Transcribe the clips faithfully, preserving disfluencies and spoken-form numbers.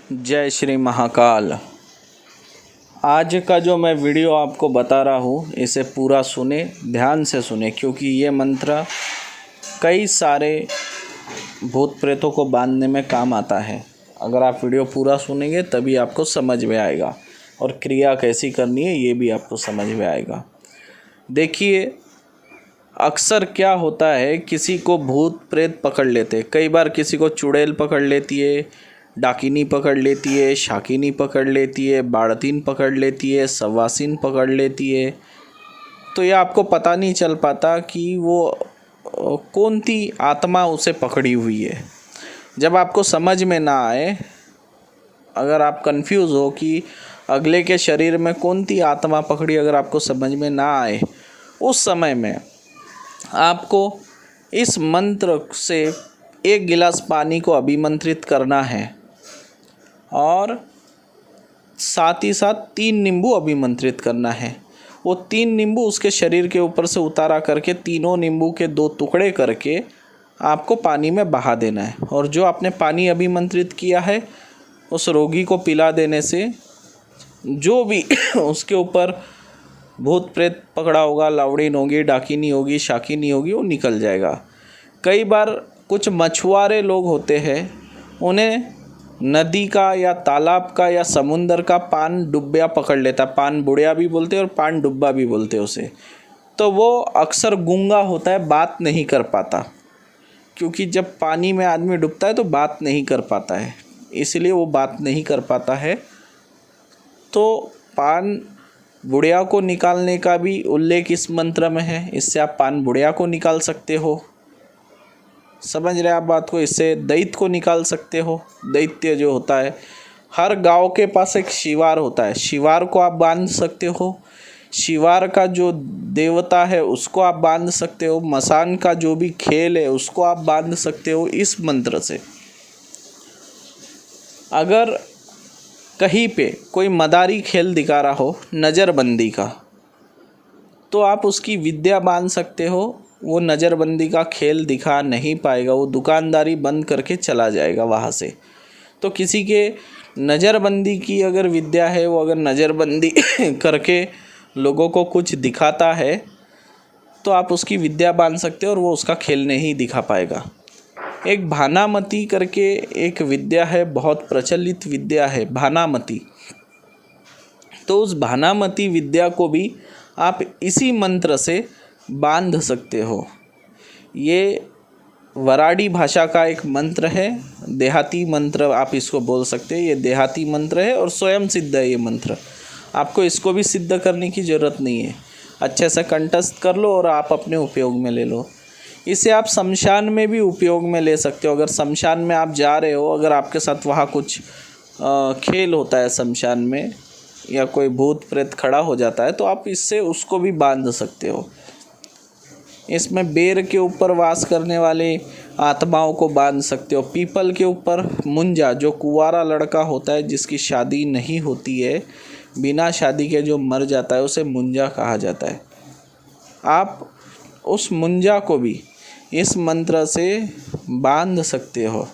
जय श्री महाकाल। आज का जो मैं वीडियो आपको बता रहा हूँ इसे पूरा सुने, ध्यान से सुने, क्योंकि ये मंत्र कई सारे भूत प्रेतों को बांधने में काम आता है। अगर आप वीडियो पूरा सुनेंगे तभी आपको समझ में आएगा और क्रिया कैसी करनी है ये भी आपको समझ में आएगा। देखिए, अक्सर क्या होता है, किसी को भूत प्रेत पकड़ लेते। कई बार किसी को चुड़ैल पकड़ लेती है, डाकिनी पकड़ लेती है, शाकिनी पकड़ लेती है, बाड़तीन पकड़ लेती है, सवासिन पकड़ लेती है। तो ये आपको पता नहीं चल पाता कि वो कौन सी आत्मा उसे पकड़ी हुई है। जब आपको समझ में ना आए, अगर आप कंफ्यूज हो कि अगले के शरीर में कौन सी आत्मा पकड़ी, अगर आपको समझ में ना आए, उस समय में आपको इस मंत्र से एक गिलास पानी को अभिमंत्रित करना है और साथ ही साथ तीन नींबू अभिमंत्रित करना है। वो तीन नींबू उसके शरीर के ऊपर से उतारा करके तीनों नींबू के दो टुकड़े करके आपको पानी में बहा देना है। और जो आपने पानी अभिमंत्रित किया है उस रोगी को पिला देने से जो भी उसके ऊपर भूत प्रेत पकड़ा होगा, लावड़ीन होगी, डाकिनी होगी, शाकिनी होगी, वो निकल जाएगा। कई बार कुछ मछुआरे लोग होते हैं, उन्हें नदी का या तालाब का या समुंदर का पान डुब्बिया पकड़ लेता। पान बुढ़िया भी बोलते हैं और पान डुब्बा भी बोलते हैं उसे। तो वो अक्सर गूंगा होता है, बात नहीं कर पाता, क्योंकि जब पानी में आदमी डूबता है तो बात नहीं कर पाता है, इसलिए वो बात नहीं कर पाता है। तो पान बुढ़िया को निकालने का भी उल्लेख इस मंत्र में है। इससे आप पान बुढ़िया को निकाल सकते हो, समझ रहे आप बात को। इससे दैत्य को निकाल सकते हो। दैत्य जो होता है, हर गांव के पास एक शिवार होता है, शिवार को आप बांध सकते हो। शिवार का जो देवता है उसको आप बांध सकते हो। मसान का जो भी खेल है उसको आप बांध सकते हो इस मंत्र से। अगर कहीं पे कोई मदारी खेल दिखा रहा हो, नज़रबंदी का, तो आप उसकी विद्या बांध सकते हो। वो नज़रबंदी का खेल दिखा नहीं पाएगा, वो दुकानदारी बंद करके चला जाएगा वहाँ से। तो किसी के नज़रबंदी की अगर विद्या है, वो अगर नज़रबंदी करके लोगों को कुछ दिखाता है तो आप उसकी विद्या बांध सकते हो और वो उसका खेल नहीं दिखा पाएगा। एक भानामती करके एक विद्या है, बहुत प्रचलित विद्या है भानामती। तो उस भानामती विद्या को भी आप इसी मंत्र से बांध सकते हो। ये वराडी भाषा का एक मंत्र है, देहाती मंत्र आप इसको बोल सकते हैं। ये देहाती मंत्र है और स्वयं सिद्ध है ये मंत्र। आपको इसको भी सिद्ध करने की ज़रूरत नहीं है, अच्छे से कंठस्थ कर लो और आप अपने उपयोग में ले लो। इसे आप शमशान में भी उपयोग में ले सकते हो। अगर शमशान में आप जा रहे हो, अगर आपके साथ वहाँ कुछ आ, खेल होता है शमशान में, या कोई भूत प्रेत खड़ा हो जाता है, तो आप इससे उसको भी बांध सकते हो। इसमें बेर के ऊपर वास करने वाले आत्माओं को बांध सकते हो। पीपल के ऊपर मुंजा, जो कुंवारा लड़का होता है जिसकी शादी नहीं होती है, बिना शादी के जो मर जाता है, उसे मुंजा कहा जाता है। आप उस मुंजा को भी इस मंत्र से बांध सकते हो,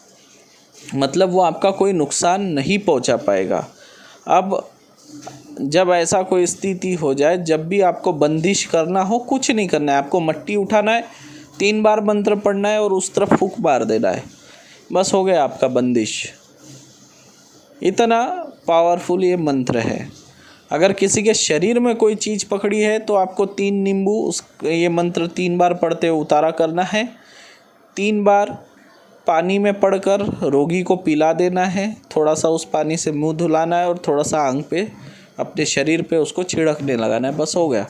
मतलब वो आपका कोई नुकसान नहीं पहुंचा पाएगा। अब जब ऐसा कोई स्थिति हो जाए, जब भी आपको बंदिश करना हो, कुछ नहीं करना है, आपको मट्टी उठाना है, तीन बार मंत्र पढ़ना है और उस तरफ फूंक मार देना है, बस हो गया आपका बंदिश। इतना पावरफुल ये मंत्र है। अगर किसी के शरीर में कोई चीज़ पकड़ी है तो आपको तीन नींबू उस ये मंत्र तीन बार पढ़ते हुए उतारा करना है। तीन बार पानी में पढ़कर रोगी को पिला देना है। थोड़ा सा उस पानी से मुंह धुलाना है और थोड़ा सा आंख पे, अपने शरीर पे उसको छिड़कने लगाना है, बस हो गया।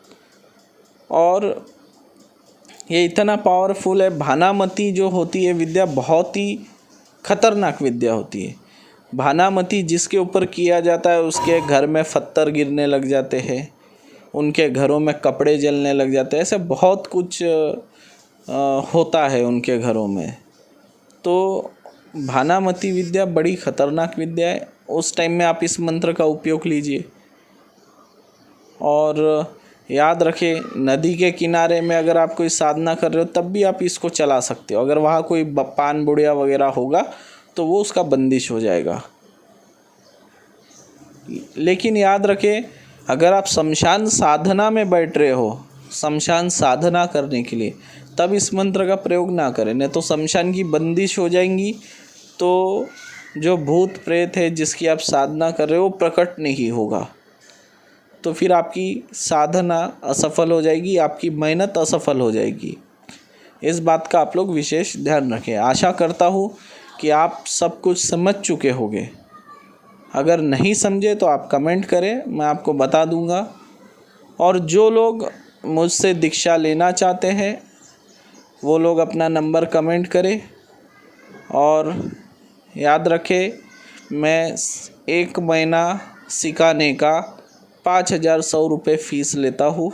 और ये इतना पावरफुल है। भानामती जो होती है विद्या, बहुत ही खतरनाक विद्या होती है। भानामती जिसके ऊपर किया जाता है उसके घर में पत्थर गिरने लग जाते हैं, उनके घरों में कपड़े जलने लग जाते हैं, ऐसे बहुत कुछ आ, होता है उनके घरों में। तो भानामती विद्या बड़ी खतरनाक विद्या है। उस टाइम में आप इस मंत्र का उपयोग लीजिए। और याद रखें, नदी के किनारे में अगर आप कोई साधना कर रहे हो तब भी आप इसको चला सकते हो। अगर वहाँ कोई पान बुढ़िया वगैरह होगा तो वो उसका बंदिश हो जाएगा। लेकिन याद रखें, अगर आप शमशान साधना में बैठ रहे हो, शमशान साधना करने के लिए, तब इस मंत्र का प्रयोग ना करें, नहीं तो शमशान की बंदिश हो जाएंगी, तो जो भूत प्रेत है जिसकी आप साधना कर रहे हो वो प्रकट नहीं होगा, तो फिर आपकी साधना असफल हो जाएगी, आपकी मेहनत असफल हो जाएगी। इस बात का आप लोग विशेष ध्यान रखें। आशा करता हूँ कि आप सब कुछ समझ चुके होंगे। अगर नहीं समझे तो आप कमेंट करें, मैं आपको बता दूंगा। और जो लोग मुझसे दीक्षा लेना चाहते हैं वो लोग अपना नंबर कमेंट करें। और याद रखें, मैं एक महीना सिखाने का पाँच हज़ार सौ रुपये फ़ीस लेता हूँ।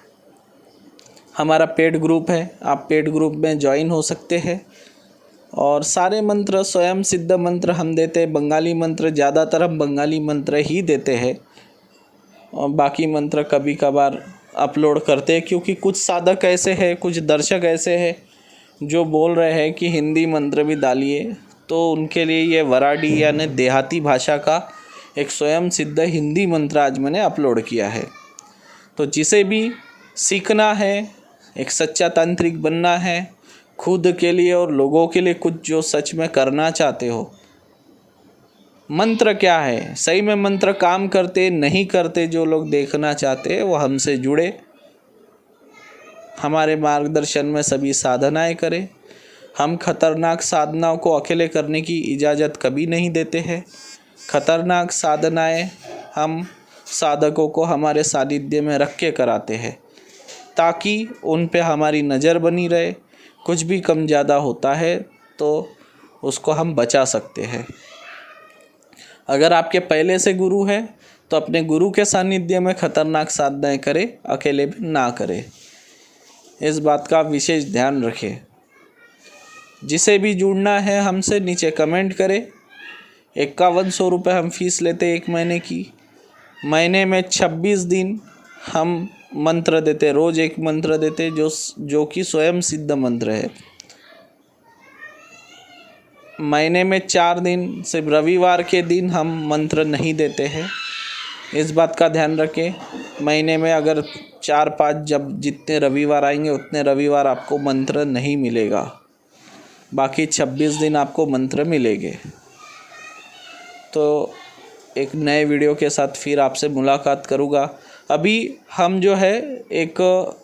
हमारा पेड ग्रुप है, आप पेड ग्रुप में ज्वाइन हो सकते हैं। और सारे मंत्र स्वयं सिद्ध मंत्र हम देते हैं। बंगाली मंत्र ज़्यादातर हम बंगाली मंत्र ही देते हैं, और बाकी मंत्र कभी कभार अपलोड करते हैं, क्योंकि कुछ साधक ऐसे हैं, कुछ दर्शक ऐसे हैं जो बोल रहे हैं कि हिंदी मंत्र भी डालिए, तो उनके लिए ये वराडी यानी देहाती भाषा का एक स्वयं सिद्ध हिंदी मंत्र आज मैंने अपलोड किया है। तो जिसे भी सीखना है, एक सच्चा तांत्रिक बनना है, खुद के लिए और लोगों के लिए कुछ जो सच में करना चाहते हो, मंत्र क्या है, सही में मंत्र काम करते नहीं करते, जो लोग देखना चाहते हैं वो हमसे जुड़े, हमारे मार्गदर्शन में सभी साधनाएं करें। हम खतरनाक साधनाओं को अकेले करने की इजाज़त कभी नहीं देते हैं। खतरनाक साधनाएं हम साधकों को हमारे सानिध्य में रख के कराते हैं, ताकि उन पे हमारी नज़र बनी रहे। कुछ भी कम ज़्यादा होता है तो उसको हम बचा सकते हैं। अगर आपके पहले से गुरु है तो अपने गुरु के सानिध्य में खतरनाक साधनाएं करें, अकेले भी ना करें। इस बात का विशेष ध्यान रखें। जिसे भी जुड़ना है हमसे नीचे कमेंट करें। इक्यावन सौ रुपये हम फीस लेते एक महीने की। महीने में छब्बीस दिन हम मंत्र देते, रोज़ एक मंत्र देते जो जो कि स्वयं सिद्ध मंत्र है। महीने में चार दिन, सिर्फ रविवार के दिन हम मंत्र नहीं देते हैं। इस बात का ध्यान रखें। महीने में अगर चार पाँच, जब जितने रविवार आएंगे उतने रविवार आपको मंत्र नहीं मिलेगा, बाकी छब्बीस दिन आपको मंत्र मिलेंगे। तो एक नए वीडियो के साथ फिर आपसे मुलाकात करूँगा। अभी हम जो है एक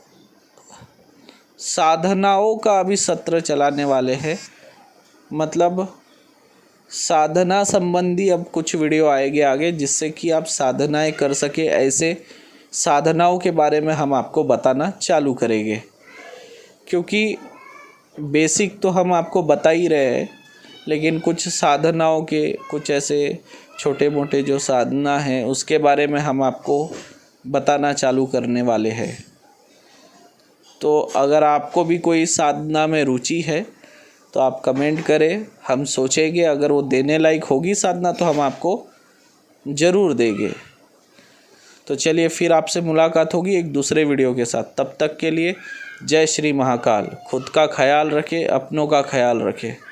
साधनाओं का अभी सत्र चलाने वाले हैं, मतलब साधना संबंधी अब कुछ वीडियो आएंगे आगे, जिससे कि आप साधनाएं कर सके। ऐसे साधनाओं के बारे में हम आपको बताना चालू करेंगे, क्योंकि बेसिक तो हम आपको बता ही रहे हैं, लेकिन कुछ साधनाओं के कुछ ऐसे छोटे मोटे जो साधना हैं उसके बारे में हम आपको बताना चालू करने वाले हैं। तो अगर आपको भी कोई साधना में रुचि है तो आप कमेंट करें, हम सोचेंगे। अगर वो देने लायक होगी साधना तो हम आपको ज़रूर देंगे। तो चलिए फिर आपसे मुलाकात होगी एक दूसरे वीडियो के साथ। तब तक के लिए जय श्री महाकाल। खुद का ख्याल रखें, अपनों का ख्याल रखें।